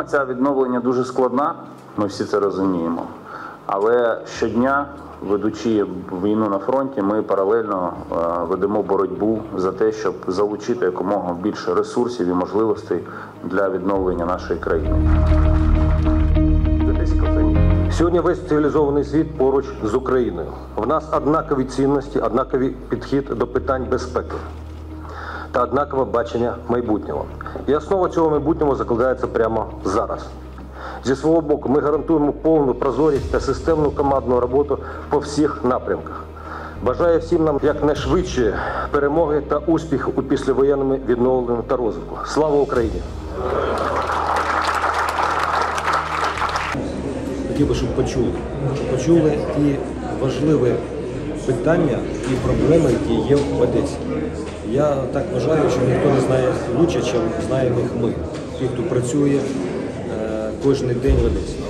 ця відновлення дуже складна, ми всі це розуміємо. Але щодня, ведучи війну на фронті, ми паралельно ведемо боротьбу за те, щоб залучити якомога більше ресурсів і можливостей для відновлення нашої країни. Сьогодні весь цивілізований світ поруч з Україною. В нас однакові цінності, однаковий підхід до питань безпеки та однакове бачення майбутнього. І основа цього майбутнього закладається прямо зараз. Зі свого боку ми гарантуємо повну прозорість та системну командну роботу по всіх напрямках. Бажаю всім нам якнайшвидшої перемоги та успіху у післявоєнному відновленні та розвитку. Слава Україні! Хотів би, щоб почули ті важливі питання і проблеми, які є в Одесі. Я так вважаю, що ніхто не знає краще, ніж знаємо їх ми, ті, хто працює кожен день в Одесі.